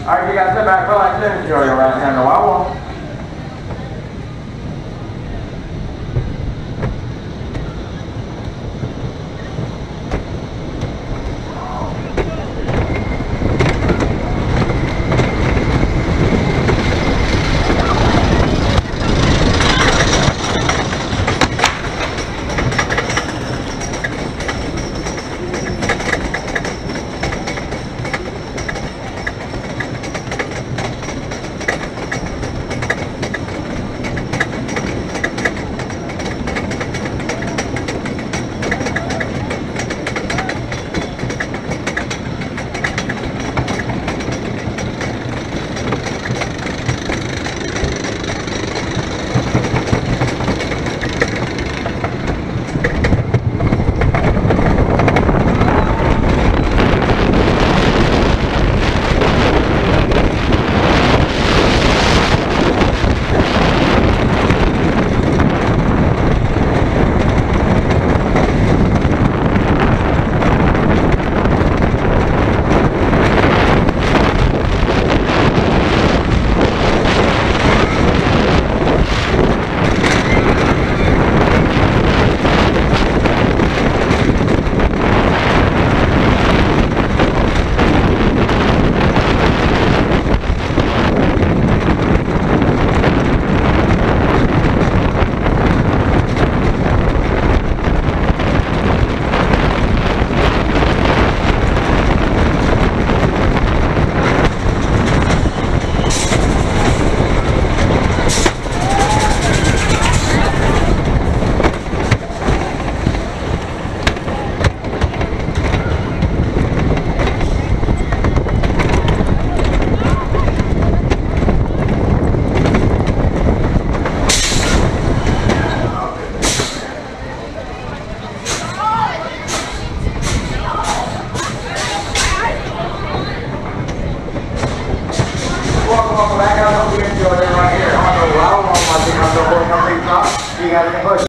Alright, you guys sit back, relax, and enjoy your right hand on the wall. Welcome back. I hope you enjoyed it right here on the Wow. You got any questions?